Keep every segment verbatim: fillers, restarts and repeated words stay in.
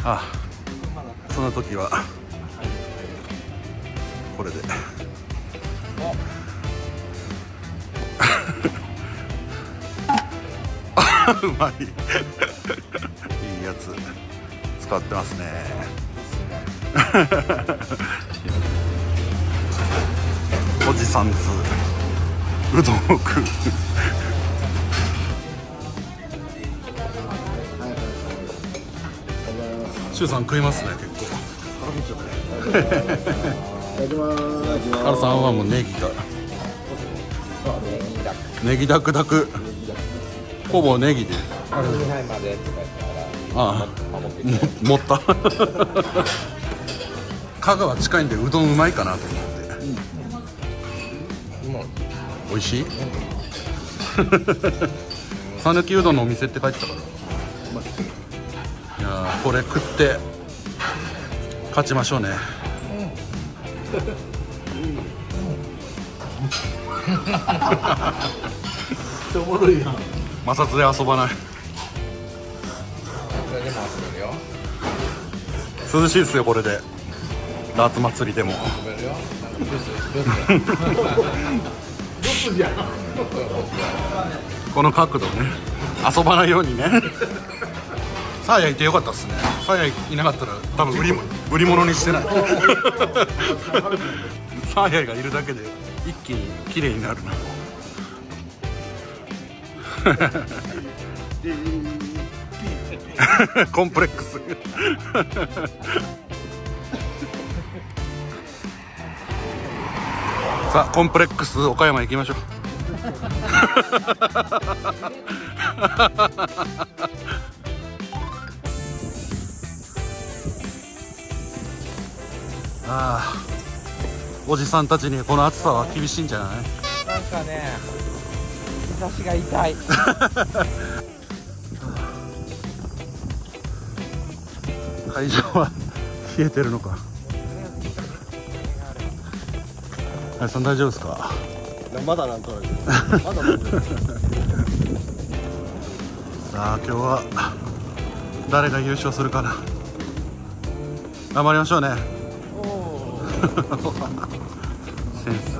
あ、その時はこれでうまいいいやつ使ってますね。おじさんずうどんを食うしゅうさん食いますね、結構。ハルさんはもうネギがネギダクダクほぼネギでああ持った香川近いんでうどんうまいかなと思って、うん、美味しい讃岐うどんのお店って書いてたから、いやーこれ食って勝ちましょうね。 おもろいやん。 摩擦で遊ばない。涼しいですよこれで。ダーツ祭りでも。この角度ね、遊ばないようにね。サーヤいてよかったっすね。サーヤいなかったら多分売り売り物にしてない。サーヤがいるだけで一気に綺麗になるな。コンプレックス。さあコンプレックス岡山行きましょう。ああ、おじさんたちにこの暑さは厳しいんじゃない？ なんかね、日差しが痛い。 会場は冷えてるのか。あやさん大丈夫ですか？ まだなんとなく。まださあ今日は誰が優勝するかな。頑張りましょうね。センス。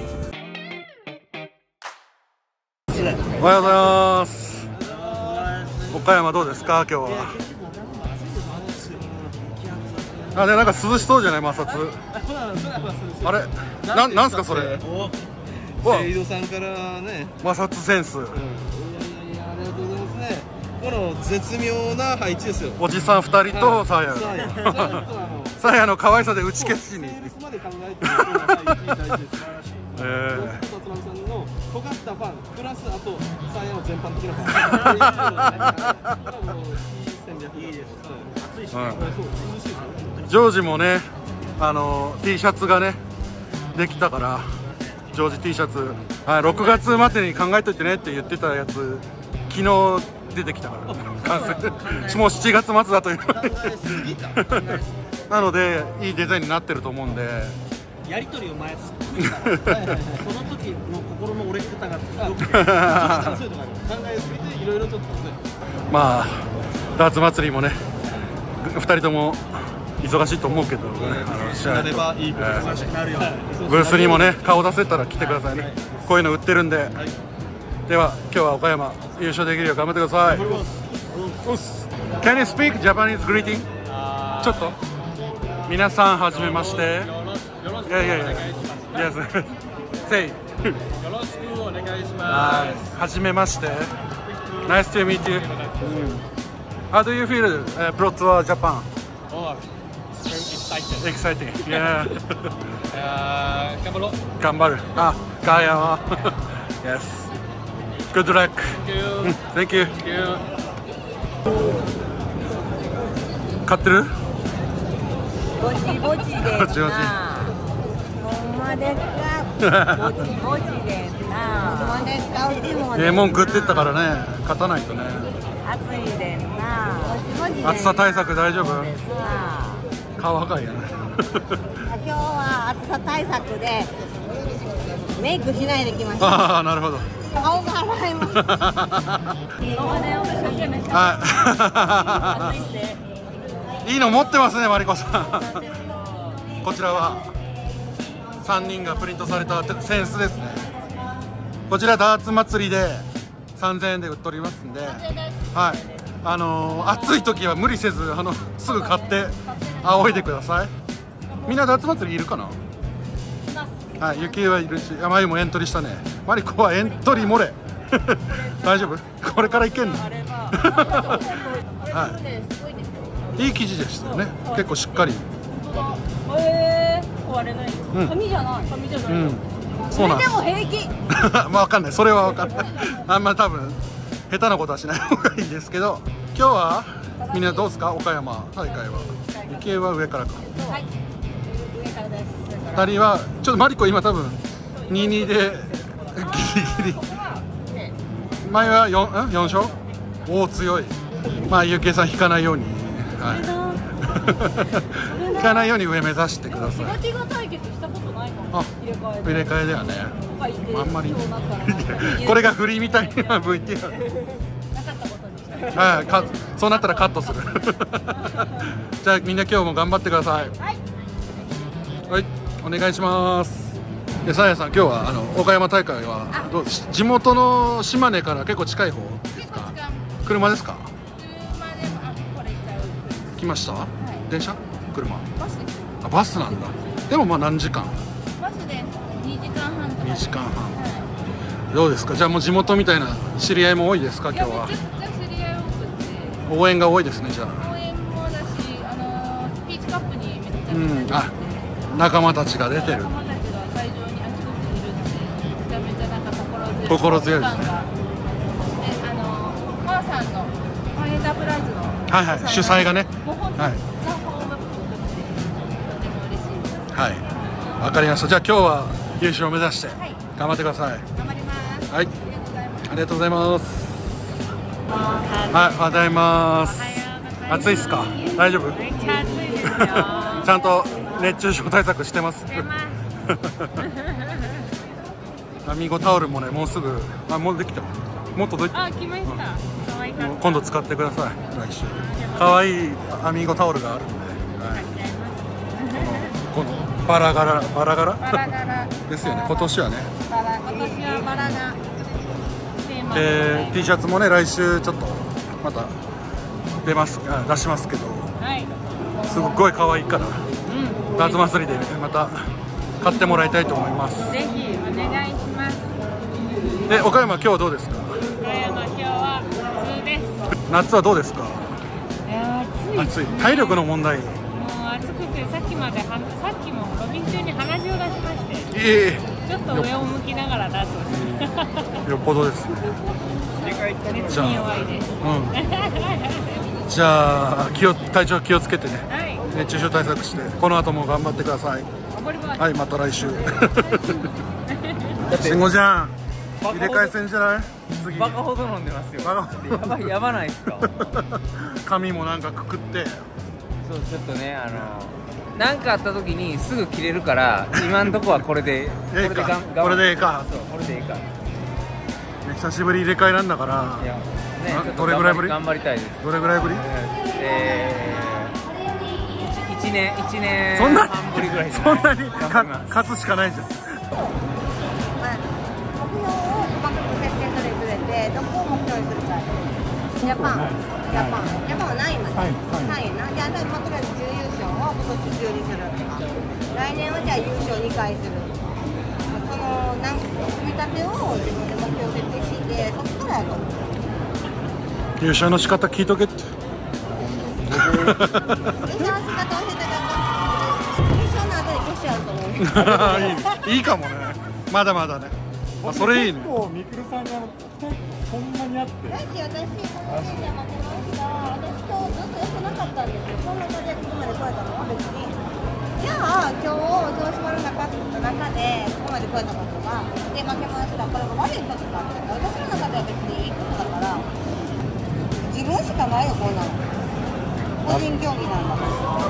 おはようございます。岡山どうですか今日は。あれなんか涼しそうじゃない摩擦。あれななんすかそれ。 セイドさんからね。 摩擦センス。 いやいやありがとうございますね。この絶妙な配置ですよ。 おじさんふたりとサーヤ。サーヤの可愛さで打ち消しに。ええ。 辰巳さんの尖ったファンプラスあとサーヤの全般的なファン。いいです。暑いしね。そう涼しい。 ジョージもね、あの T シャツがねできたから、ジョージ T シャツ、はい、ろくがつまでに考えといてねって言ってたやつ昨日出てきたから完成。もうしちがつまつだというなのでいいデザインになってると思うんで、 やり取りを前すっごいしたらその時の心の折れ方がすごくてそういうとこ考えすぎていろいろちょっとまあダーツ祭りもねふたりとも忙しいと思うけど、ね、 なればいいことがなるよ。 ブースにもね顔出せたら来てくださいね。こういうの売ってるんで、はい、では今日は岡山優勝できるよう頑張ってください。Can you speak Japanese greeting? ちょっと皆さんはじめまして。いやいやいや Yes Say よろしくお願いします。 はじめまして。Nice to meet you. How do you feel uh, brought to Japan? Oh, it's very exciting. Exciting. Yeah. uh, 頑張ろう。 頑張る。あ、ガヤは。Yes. Good luck. Thank you. Thank you. 買ってる？ ぼちぼちでぼちぼち。 ほんまですか。ぼちぼちでな。ほんまですか。うちもね。 ええもん食ってったからね、勝たないとね。 暑いでんな。 暑さ対策大丈夫？顔赤いやね。 今日は暑さ対策でメイクしないで来ました。 ああ、なるほど。 顔が洗えます。 はい。 いいの持ってますね、マリコさん。こちらはさんにんがプリントされたセンスですね。こちらダーツ祭りでさんぜんえんで売っておりますんで、はい、あのー、暑い時は無理せず、あのすぐ買って仰いでください。みんなダーツ祭りいるかな。はい、雪はいるし、まゆもエントリーしたね。マリコはエントリー漏れ。大丈夫？これからいけんの？はい。いい生地でしたよね。結構しっかり。 えー、割れない。紙じゃない。紙じゃない。うん。そうなんです。それでも平気。まあわかんない。それはわかんない。あんま多分下手なことはしない方がいいですけど、今日はみんなどうですか？岡山大会は。池江は上からか。はい。上からです。ふたりはちょっとマリコ今多分にたいにでギリギリ。前は よん, よん勝。おお強い。まあゆきえさん引かないように。はい。引かないように上目指してください。手が対決したことないかも。あ、入れ替えではね。あんまり。これがフリーみたいな ブイティーアール。なかったことにした。はい、か、そうなったらカットする。じゃあみんな今日も頑張ってください。はい。はい、お願いします。で、さやさん、今日はあの岡山大会はどう地元の島根から結構近い方ですか？車ですか？車でもあこれ行っちゃう。来ました？はい、電車？車？バスです。あ、バスなんだ。でもまあ何時間？バスでにじかんはんとか。にじかんはん。はい、どうですか？じゃあもう地元みたいな知り合いも多いですか？今日は。めちゃくちゃ知り合い多くて。応援が多いですね、じゃあ。応援もだし、あのピーチカップにめちゃくちゃ出てて。うん、あ、仲間たちが出てる。心強いですね。で、あのマーさんのファンエンタープライズのはいはい主催がね、はい。はい。わかりました。じゃあ今日は優勝を目指して頑張ってください。頑張ります。はい。ありがとうございます。はい、おはようございます。暑いっすか？大丈夫？めっちゃ暑いですよ。ちゃんと熱中症対策してます。してます。アミゴタオルもね、もうすぐ、あ、もうできた。もっとどいて。あ、来ました。可愛かった。今度使ってください。来週。可愛いアミゴタオルがあるんで。はい。このバラ柄、バラ柄。バラ柄。ですよね。今年はね。バラ、今年はバラが。で、T シャツもね、来週ちょっとまた出ます、あ、出しますけど。はい。すごい可愛いから。うん。夏祭りで、ね、また買ってもらいたいと思います。ぜひお願いします。で、岡山今日はどうですか？岡山今日は普通です。夏はどうですか？いや暑い。暑い。体力の問題。もう暑くてさっきまではさっきもロビン中に鼻血を出しまして。ええー。ちょっと上を向きながら出す。よっぽどですね。熱に弱いです。うん。じゃあ気を体調気をつけてね。はい。熱中症対策してこの後も頑張ってください。はい、また来週。慎吾ちゃん。入れ替え戦じゃない？次。バカほど飲んでますよ。やばい、やばないですか？髪もなんかくくって。そう、ちょっとね、あのなんかあった時にすぐ切れるから今んとこはこれでこれでがこれでええか。そう、これでええか。久しぶり入れ替えなんだから。いや、ね、どれぐらいぶり？頑張りたいです。どれぐらいぶり？えー、一年一年半ぶりぐらい。そんなに勝つしかないじゃん。どこを目標にするか。ジャパン、ジャパン、ジャパンは何位まで？さんいな。じゃあ、とりあえず準優勝を今年中にするとか。来年はじゃあ優勝にかいするとか。そのなん組み立てを自分で目標設定して、そこからやと思う。優勝の仕方聞いとけって。優勝の仕方教えてください。優勝の後に決勝あると思う。いいかもね。まだまだね。あ、それいいね。結構みくるさんがこんなにあって。私、私、この時点で負けました。私、今日ずっと良くなかったんですよ。そんな感じでここまで来れたのは別に。じゃあ、今日、調子悪かった中で、ここまで来れたことが、で、負けました。これが悪いことかって。私の中では別にいいことだから、自分しかないよ、こんなの。個人競技なんだから。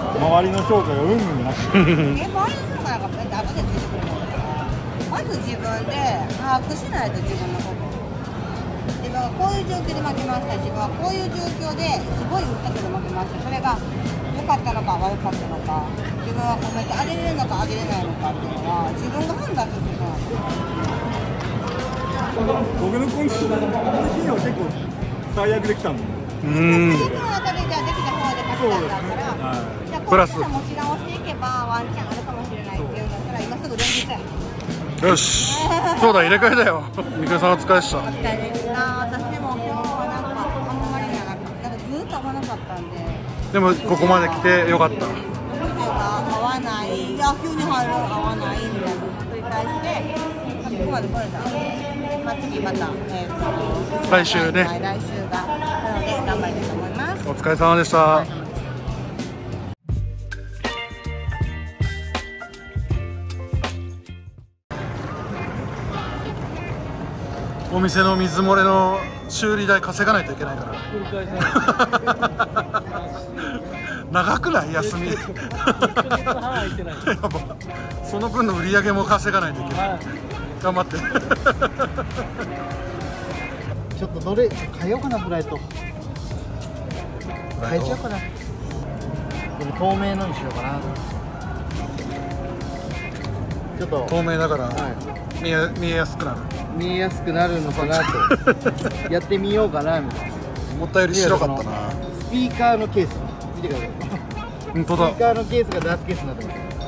周りの評価がうんうんなし。え、周りの評価なんか、別に後でついてくるの。まず自分で把握しないと自分のこと。自分はこういう状況で負けました。自分はこういう状況ですごい打ったけど負けました。それが他かったのか悪かったのか、自分は褒めてあげれるのかあげれないのかっていうのは自分が判断することなんですよ。 僕のコンディション的には結構最悪できたんで。 うん。 最悪の中でじゃあできた方で勝ったんだったら、じゃあこれから持ち直していけばワンチャンあるかもしれないっていうんだったら今すぐ連日や。 よし。そうだ入れ替えだよ。みくるさんお疲れでした。 お疲れでした。私も今日はなんかあんまりじゃなくて、なんかずっと合わなかったんで。 でもここまで来てよかった。 合わない、野球に入る合わないみたいなのを繰り返してここまで来れたので、まあ、次また、えー、と来週ね、 はい、来週がなので頑張りたいと思います。 お疲れ様でした。お店の水漏れの修理代稼がないといけないから長くない休みやば、その分の売り上げも稼がないといけない、はい、頑張ってちょっとどれ変えようかな、フライト変えちゃおうかな。これ透明のにしようかな。ちょっと透明だから、はい、見え、見えやすくなる見えやすくなるのかなとやってみようかなみたいな。 思ったより白かったな。 スピーカーのケース見てください。 本当だ。 スピーカーのケースがダーツケースになって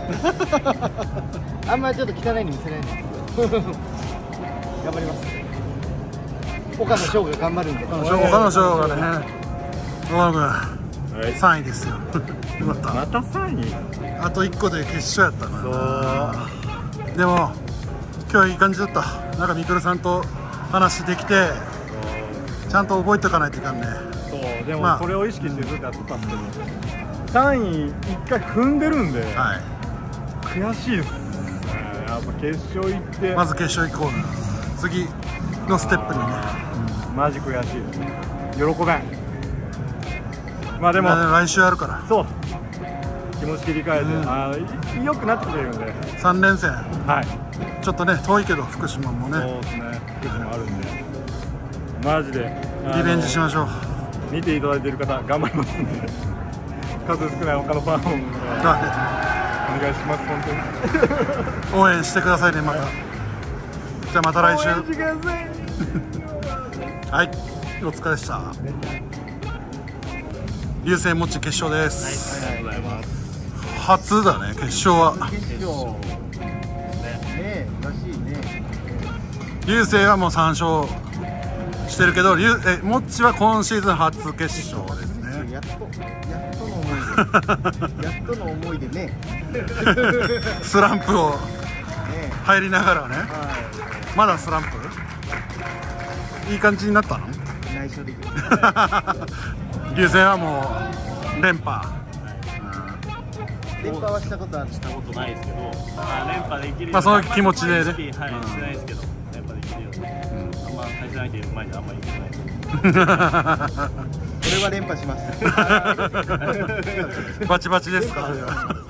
ますあんまりちょっと汚いに見せないんですけど頑張ります。岡野翔が頑張るんで。 岡野翔がね、岡野君さんいですよよかった。 またさんい。 あといっこで決勝やったな。でも今日いい感じだった。なんかみくるさんと話できてちゃんと覚えておかないといかんね。 そうでもそれを意識してずっとやってたんですけど、さんいいっかい踏んでるんで、はい、悔しいですね。やっぱ決勝行ってまず決勝行こうな。次のステップにね、 うん、マジ悔しいですね。喜べん。まあでも来週あるから、そう気持ち切り替えて、うん、あ良くなってきてるんでさん連戦、 はい、 ちょっとね遠いけど福島もね、 そうですね、福島あるんでマジでリベンジしましょう。 見ていただいている方頑張りますんで数少ない他のファンをお願いします。本当に応援してくださいね。また、はい、じゃあまた来週はいお疲れでした。流星もち決勝です。 はい、ありがとうございます。 初だね決勝は。 決勝ね、らしいね。 流星はもうさん勝してるけど、えもっちは今シーズン初決勝ですね。 やっとやっとの思いでやっとの思いでねスランプを入りながらね、はい、まだスランプいい感じになったの。 内緒できる流星はもう連覇、 連覇はしたことある。 したことないですけど、まあ、連覇できるように、 まあ、その気持ちでね、はい、 してないですけど連覇できるように、うん、あんま対戦相手いる前であんまり言ってないです俺は連覇しますバチバチですか。 まあ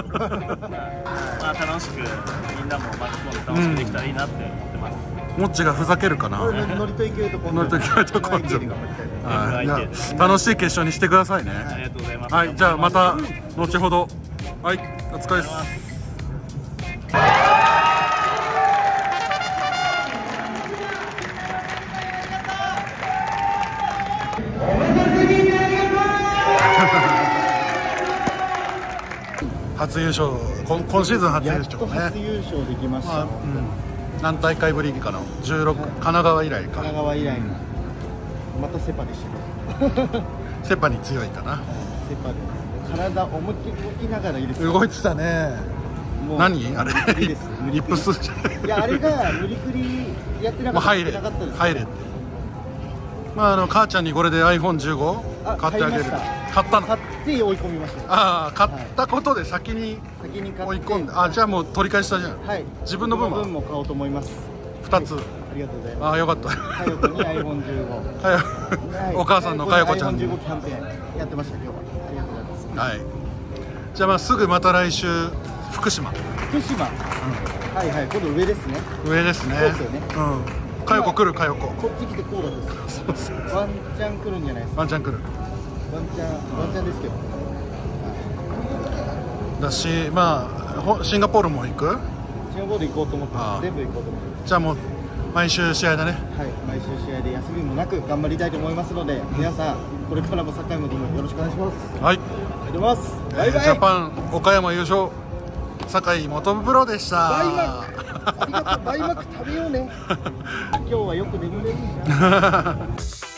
楽しくみんなも巻き込んで楽しくできたらいいなって思ってます。 もっちがふざけるかな。 ノリと勢いと根性。 ノリと勢いと根性。楽しい決勝にしてくださいね。 ありがとうございます。 はい、じゃあまた後ほど。はい、お疲れです。初優勝、今今シーズン初優勝ね。 初優勝できました。まあ、うん、 何大会ぶりかな。じゅうろく、神奈川以来か。 神奈川以来の。またセパでした。 セパに強いかな。 セパで。体思いっきり動きながらいいです。 動いてたね。何あれ？ いいです。 リップス。 いやあれが無理くりやってなかった。 入れ。入れ。まああの母ちゃんにこれで アイフォンじゅうご 買ってあげる。買ったの。 買って追い込みました。 ああ買ったことで先に追い込んで。あじゃあもう取り返したじゃん。 はい。 自分の分は。 分も買おうと思います。 二つ。 ありがとうございます。 ああよかった。 かよこに アイフォンじゅうご。 お母さんのかよこちゃん。 アイフォンじゅうごキャンペーンやってました今日は。ありがとうございます。 はい。じゃあまあすぐまた来週福島。 福島。はいはい。今度上ですね。 上ですね。 そうですよね。 うん。かよこ来るかよこ。 こっち来てこうだった。そうそう。ワンチャン来るんじゃないですか。 ワンチャン来る。 ワンチャンワンチャンですけど。 だし、まあほシンガポールも行く。 シンガポール行こうと思ってあーます。全部行こうと思ってます。 じゃあもう毎週試合だね。 はい、毎週試合で休みもなく頑張りたいと思いますので、皆さんこれからもサッカー部もよろしくお願いします。 はい、 ありがとうございます。バイバイ。 ジャパン岡山優勝、酒井元プロでした。 バイマック。ありがとう。バイマック食べようね。今日はよく眠れるんだ。